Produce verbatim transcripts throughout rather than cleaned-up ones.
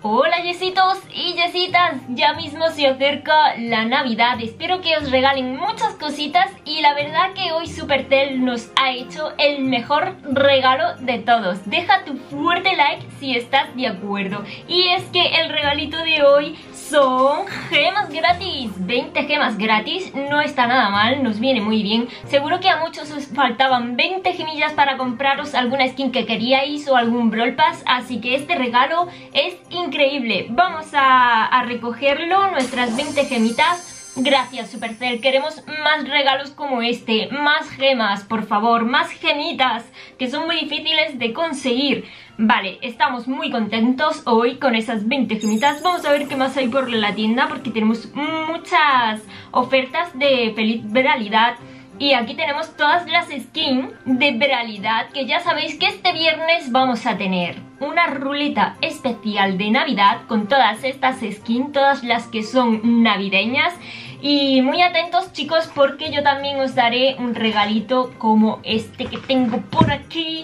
Hola yesitos y yesitas, ya mismo se acerca la Navidad, espero que os regalen muchas cositas y la verdad que hoy Supercell nos ha hecho el mejor regalo de todos. Deja tu fuerte like si estás de acuerdo. Y es que el regalito de hoy son gemas gratis, veinte gemas gratis, no está nada mal, nos viene muy bien. Seguro que a muchos os faltaban veinte gemillas para compraros alguna skin que queríais o algún Brawl Pass, así que este regalo es increíble. Vamos a, a recogerlo, nuestras veinte gemitas. Gracias Supercell, queremos más regalos como este, más gemas, por favor, más gemitas, que son muy difíciles de conseguir. Vale, estamos muy contentos hoy con esas veinte gemitas. Vamos a ver qué más hay por la tienda, porque tenemos muchas ofertas de feliz viralidad. Y aquí tenemos todas las skins de viralidad, que ya sabéis que este viernes vamos a tener una ruleta especial de Navidad con todas estas skins, todas las que son navideñas. Y muy atentos chicos, porque yo también os daré un regalito como este que tengo por aquí.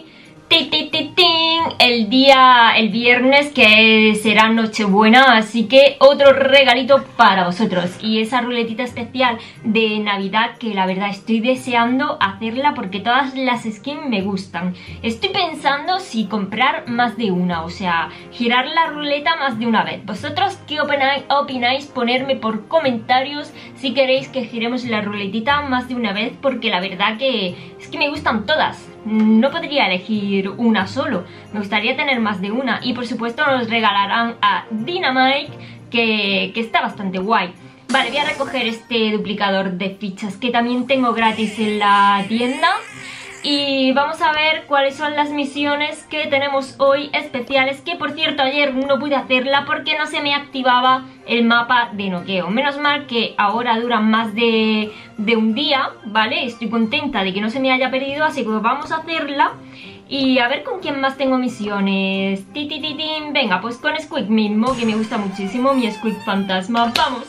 El día, el viernes, que será Nochebuena, así que otro regalito para vosotros. Y esa ruletita especial de Navidad, que la verdad estoy deseando hacerla porque todas las skins me gustan. Estoy pensando si comprar más de una, o sea, girar la ruleta más de una vez. ¿Vosotros qué opináis? opináis? Ponerme por comentarios si queréis que giremos la ruletita más de una vez, porque la verdad que es que me gustan todas. No podría elegir una solo, me gustaría tener más de una. Y por supuesto nos regalarán a Dynamite, que, que está bastante guay. Vale, voy a recoger este duplicador de fichas que también tengo gratis en la tienda. Y vamos a ver cuáles son las misiones que tenemos hoy especiales. Que por cierto ayer no pude hacerla porque no se me activaba el mapa de noqueo. Menos mal que ahora duran más de, de un día, ¿vale? Estoy contenta de que no se me haya perdido, así que vamos a hacerla. Y a ver con quién más tengo misiones. Ti, ti, ti, ti. Venga, pues con Squeak mismo, que me gusta muchísimo, mi Squeak fantasma. Vamos.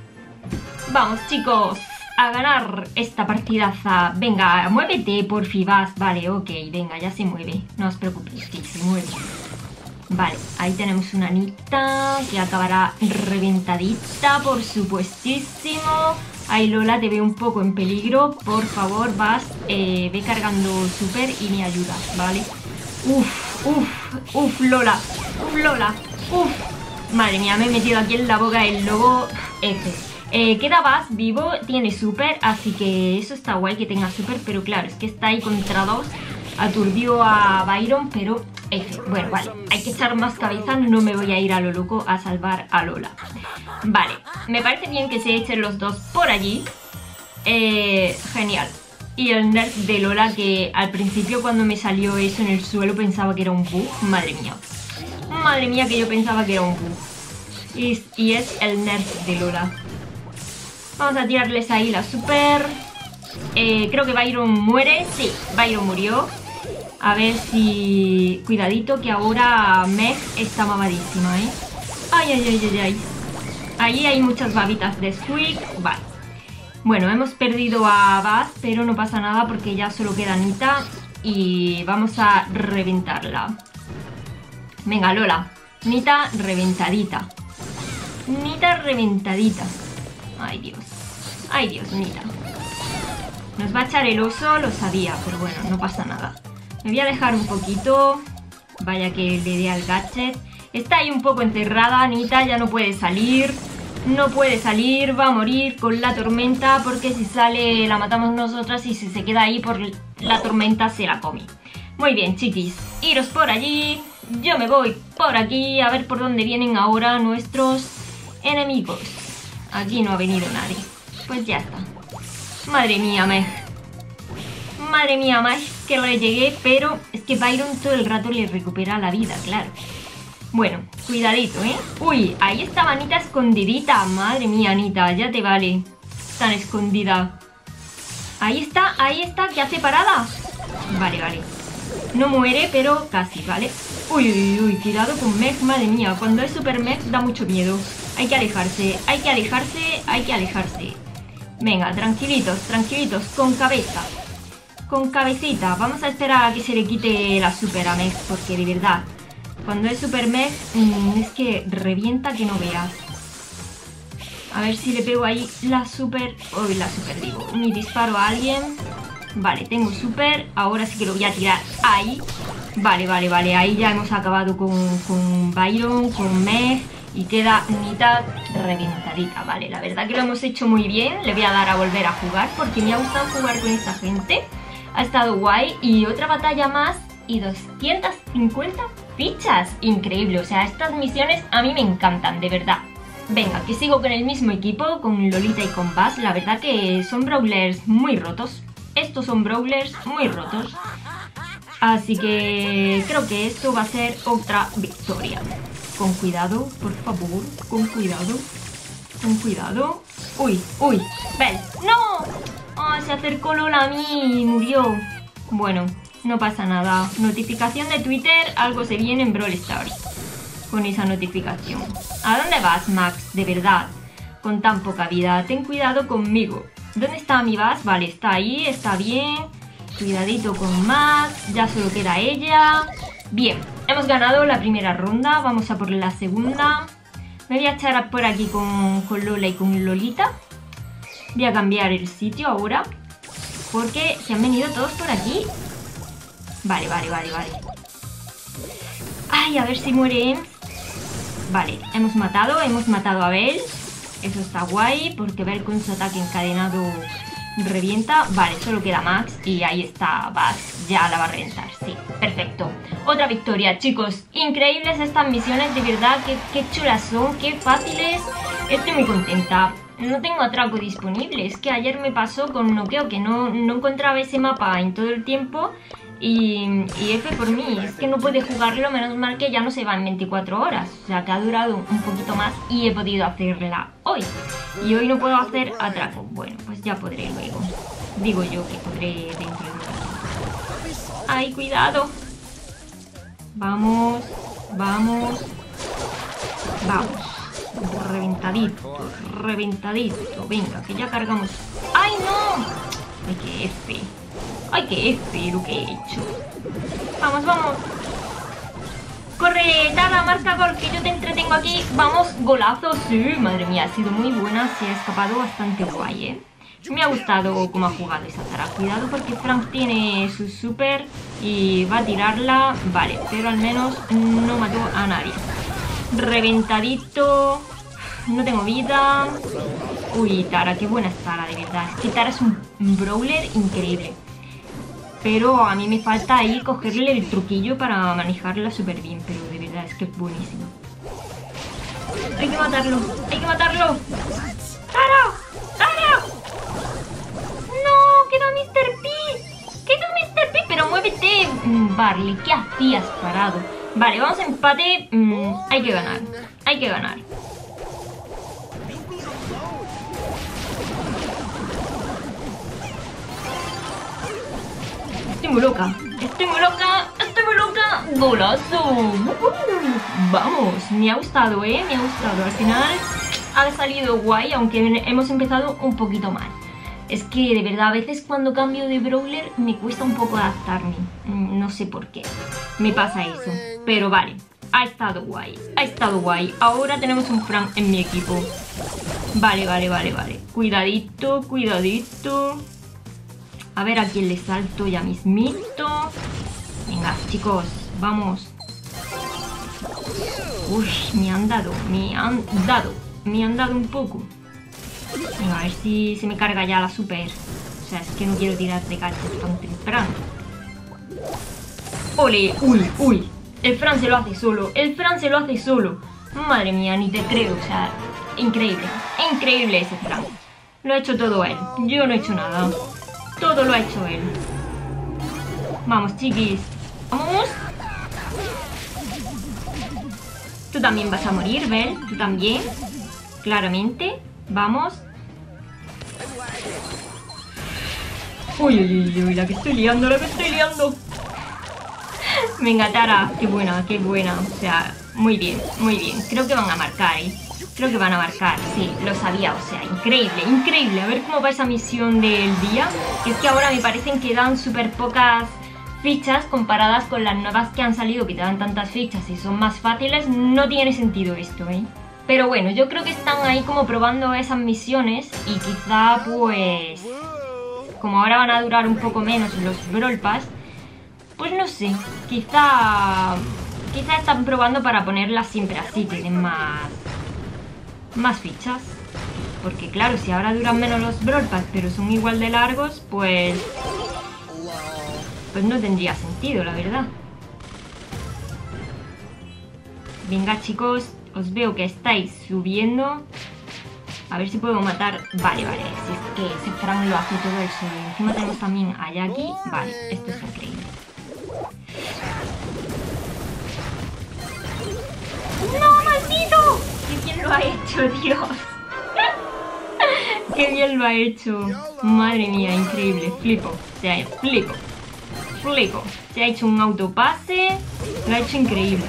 Vamos chicos, a ganar esta partidaza. Venga, muévete, porfi, vas. Vale, ok, venga, ya se mueve. No os preocupéis, que se mueve. Vale, ahí tenemos una Anita que acabará reventadita, por supuestísimo. Ahí Lola, te veo un poco en peligro. Por favor, vas, eh, ve cargando super y me ayudas, ¿vale? Uf, uf, uf, Lola. Uf, Lola, uf. Madre mía, me he metido aquí en la boca el lobo. F. Eh, queda Bass vivo, tiene super, así que eso está guay que tenga super, pero claro, es que está ahí contra dos, aturdió a Byron, pero F. Bueno, vale, hay que echar más cabeza, no me voy a ir a lo loco a salvar a Lola. Vale, me parece bien que se echen los dos por allí, eh, genial. Y el nerf de Lola, que al principio cuando me salió eso en el suelo pensaba que era un bug, madre mía. Madre mía que yo pensaba que era un bug. Y, y es el nerf de Lola. Vamos a tirarles ahí la super. eh, Creo que Byron muere. Sí, Byron murió. A ver si... Cuidadito que ahora Meg está mamadísima, ¿eh? Ay, ay, ay, ay, ay. Ahí hay muchas babitas de Squeak. Vale. Bueno, hemos perdido a Bass, pero no pasa nada porque ya solo queda Anita. Y vamos a reventarla. Venga, Lola. Nita reventadita. Nita reventadita. Ay Dios, ay Dios, Nita. Nos va a echar el oso, lo sabía, pero bueno, no pasa nada. Me voy a dejar un poquito. Vaya que le dé al gadget. Está ahí un poco encerrada, Nita, ya no puede salir. No puede salir, va a morir con la tormenta, porque si sale la matamos nosotras y si se queda ahí por la tormenta se la come. Muy bien, chiquis, iros por allí. Yo me voy por aquí a ver por dónde vienen ahora nuestros enemigos. Aquí no ha venido nadie. Pues ya está. Madre mía, Meg. Madre mía, Meg, que le llegué, pero es que Byron todo el rato le recupera la vida, claro. Bueno, cuidadito, ¿eh? Uy, ahí estaba Anita escondidita. Madre mía, Anita, ya te vale. Tan escondida. Ahí está, ahí está, que hace parada. Vale, vale. No muere, pero casi, ¿vale? Uy, uy, uy, cuidado con Meg, madre mía. Cuando es Super Meg da mucho miedo. Hay que alejarse, hay que alejarse, hay que alejarse. Venga, tranquilitos, tranquilitos, con cabeza. Con cabecita. Vamos a esperar a que se le quite la Super a Meg, porque de verdad Cuando es super mech, mmm, es que revienta que no veas. A ver si le pego ahí la super... Uy, la super digo. Mi disparo a alguien. Vale, tengo super. Ahora sí que lo voy a tirar ahí. Vale, vale, vale. Ahí ya hemos acabado con, con Byron, con Meg. Y queda mitad reventadita. Vale, la verdad que lo hemos hecho muy bien. Le voy a dar a volver a jugar porque me ha gustado jugar con esta gente. Ha estado guay. Y otra batalla más. Y doscientas cincuenta fichas. Increíble. O sea, estas misiones a mí me encantan, de verdad. Venga, que sigo con el mismo equipo, con Lolita y con Bass. La verdad que son brawlers muy rotos. Estos son brawlers muy rotos. Así que creo que esto va a ser otra victoria. Con cuidado, por favor. Con cuidado. Con cuidado. Uy, uy. Bell. ¡No! Oh, se acercó Lola a mí y murió. Bueno, no pasa nada. Notificación de Twitter. Algo se viene en Brawl Stars. Con esa notificación. ¿A dónde vas, Max? De verdad. Con tan poca vida. Ten cuidado conmigo. ¿Dónde está mi Bass? Vale, está ahí. Está bien. Cuidadito con Max. Ya solo queda ella. Bien. Hemos ganado la primera ronda. Vamos a por la segunda. Me voy a echar por aquí con, con Lola y con Lolita. Voy a cambiar el sitio ahora. Porque se han venido todos por aquí. Vale, vale, vale, vale. Ay, a ver si muere Ems. Vale, hemos matado, hemos matado a Bell. Eso está guay, porque Bell con su ataque encadenado revienta. Vale, solo queda Max y ahí está Bass. Ya la va a reventar, sí, perfecto. Otra victoria, chicos. Increíbles estas misiones, de verdad. Qué, qué chulas son, qué fáciles. Estoy muy contenta. No tengo atraco disponible. Es que ayer me pasó con Noqueo que no, no encontraba ese mapa en todo el tiempo. Y, y F por mí, es que no puede jugarlo, menos mal que ya no se va en veinticuatro horas. O sea, que ha durado un poquito más y he podido hacerla hoy. Y hoy no puedo hacer atraco. Bueno, pues ya podré luego. Digo yo que podré dentro de un rato. ¡Ay, cuidado! Vamos, vamos, vamos. Reventadito, reventadito. Venga, que ya cargamos. ¡Ay, no! ¡Ay, qué F! ¡Ay, qué F lo que he hecho! ¡Vamos, vamos! ¡Corre! ¡Tara, marca gol! Que yo te entretengo aquí. ¡Vamos! ¡Golazo! ¡Sí! Madre mía, ha sido muy buena. Se ha escapado bastante guay, ¿eh? Me ha gustado cómo ha jugado esa Tara. Cuidado porque Frank tiene su super y va a tirarla. Vale, pero al menos no mató a nadie. Reventadito. No tengo vida. Uy, Tara, qué buena es Tara, de verdad. Es que Tara es un brawler increíble. Pero a mí me falta ahí cogerle el truquillo para manejarla súper bien. Pero de verdad es que es buenísimo. Hay que matarlo, hay que matarlo. ¡Tara! ¡Tara! ¡No! ¡Queda mister P! ¡Queda mister P! ¡Pero muévete! Barley, ¿qué hacías parado? Vale, vamos a empate. Mm, hay que ganar, hay que ganar. Estoy muy loca, estoy muy loca, estoy muy loca. ¡Golazo! Uh, vamos, me ha gustado, ¿eh? Me ha gustado. Al final ha salido guay, aunque hemos empezado un poquito mal. Es que de verdad a veces cuando cambio de brawler me cuesta un poco adaptarme. No sé por qué me pasa eso. Pero vale, ha estado guay, ha estado guay. Ahora tenemos un Frank en mi equipo. Vale, vale, vale, vale. Cuidadito, cuidadito. A ver a quién le salto ya mismito. Venga, chicos, vamos. Uy, me han dado, me han dado, me han dado un poco. Venga, a ver si se me carga ya la super. O sea, es que no quiero tirar de cachas tan temprano. ¡Ole! ¡Uy, uy! El Fran se lo hace solo, el Fran se lo hace solo. Madre mía, ni te creo, o sea, increíble, increíble ese Fran. Lo ha hecho todo él, yo no he hecho nada. Todo lo ha hecho él. Vamos, chiquis. Vamos. Tú también vas a morir, Bell. Tú también. Claramente. Vamos. Uy, uy, uy, uy. La que estoy liando, la que estoy liando. Venga, Tara. Qué buena, qué buena. O sea, muy bien, muy bien. Creo que van a marcar, ¿eh? Creo que van a marcar, sí, lo sabía, o sea, increíble, increíble. A ver cómo va esa misión del día. Es que ahora me parecen que dan súper pocas fichas comparadas con las nuevas que han salido que te dan tantas fichas y son más fáciles. No tiene sentido esto, ¿eh? Pero bueno, yo creo que están ahí como probando esas misiones y quizá pues... como ahora van a durar un poco menos los Brawl Pass, pues no sé, quizá... quizá están probando para ponerlas siempre así, tienen más... más fichas. Porque claro, si ahora duran menos los Brawl Pass pero son igual de largos, pues... pues no tendría sentido, la verdad. Venga chicos, os veo que estáis subiendo. A ver si puedo matar... Vale, vale, si es que ese Frank lo hace todo el solo. Encima tenemos también a Jackie. Vale, esto es increíble. ¡No, maldito! ¡Qué bien lo ha hecho, Dios! ¡Qué bien lo ha hecho! Madre mía, increíble. Flipo, o sea, flipo. Flipo. Se ha hecho un autopase. Lo ha hecho increíble.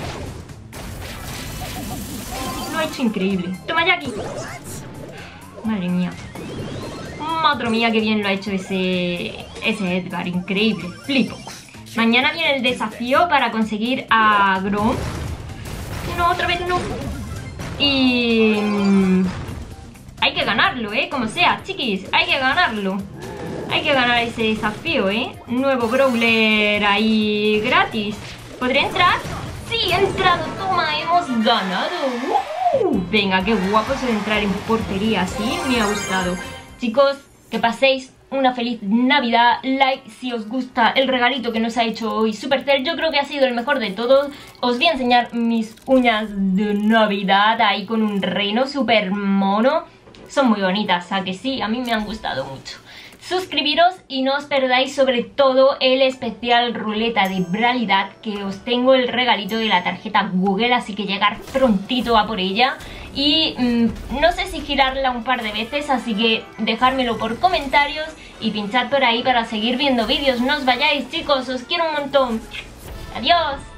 Lo ha hecho increíble. ¡Toma, Jackie! Madre mía. Madre mía, qué bien lo ha hecho ese, ese Edgar. Increíble. Flipo. Mañana viene el desafío para conseguir a Grom. No, otra vez no. Y... hay que ganarlo, ¿eh? Como sea, chiquis. Hay que ganarlo. Hay que ganar ese desafío, ¿eh? Nuevo Brawler ahí gratis. ¿Podré entrar? Sí, he entrado. Toma, hemos ganado. Uh, venga, qué guapo eso de entrar en portería así. Me ha gustado. Chicos, que paséis una feliz Navidad. Like si os gusta el regalito que nos ha hecho hoy Supercell. Yo creo que ha sido el mejor de todos. Os voy a enseñar mis uñas de Navidad ahí con un reno súper mono. Son muy bonitas, ¿a que sí? A mí me han gustado mucho. Suscribiros y no os perdáis sobre todo el especial ruleta de Brawlidad, que os tengo el regalito de la tarjeta Google, así que llegar prontito a por ella. Y mmm, no sé si girarla un par de veces, así que dejármelo por comentarios y pinchad por ahí para seguir viendo vídeos. No os vayáis chicos, os quiero un montón. Adiós.